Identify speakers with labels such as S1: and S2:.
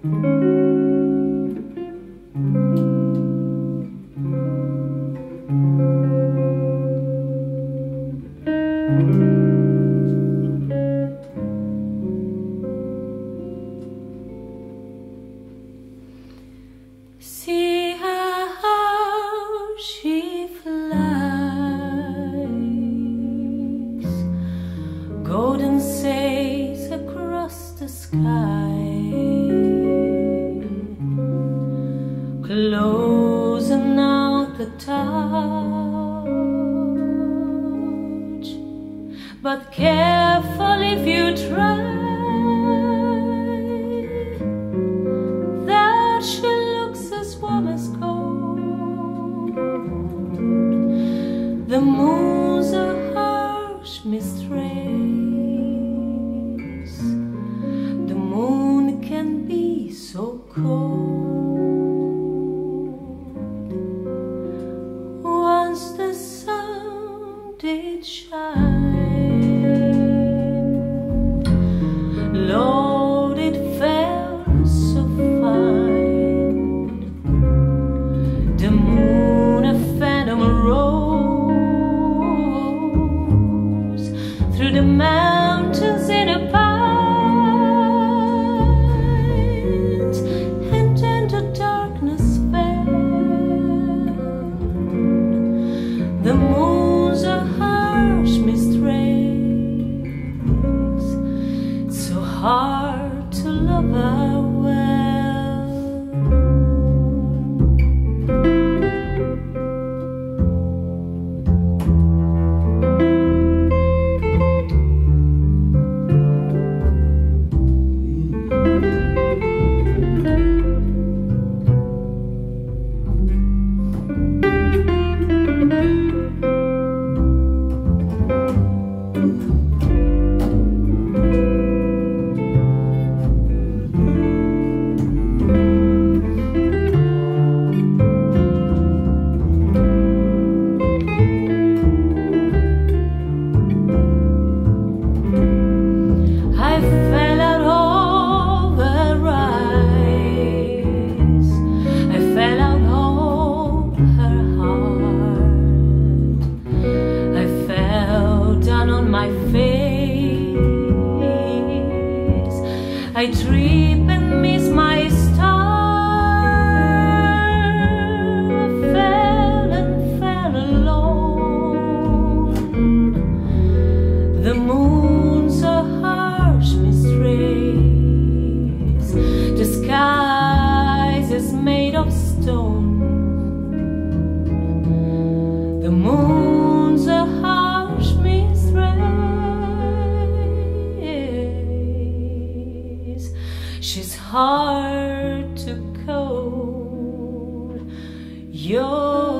S1: See how she flies, golden sails across the sky, closing out the touch, but careful if you try. The moon's a harsh mistress. The moon can be so cold. Once the sun did shine, Lord, it felt so fine. The moon, a phantom rose through the mountains in a pines, and then the darkness fell. The moon's a harsh mistress. It's so hard to love her well. My face, I trip and miss my star. I fell alone. The moon's a harsh mistress. The sky is made of stone. The moon's a harsh mistress. She's hard to call.